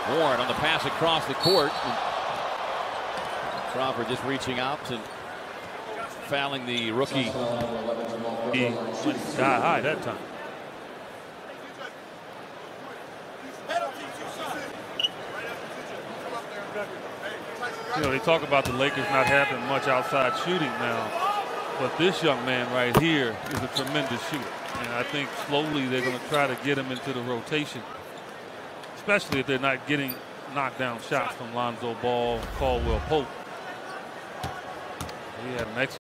Warren on the pass across the court. Crawford just reaching out and fouling the rookie. He went sky high that time. You know, they talk about the Lakers not having much outside shooting now, but this young man right here is a tremendous shooter. And I think slowly they're going to try to get him into the rotation, especially if they're not getting knockdown shots from Lonzo Ball, Caldwell Pope. He had an excellent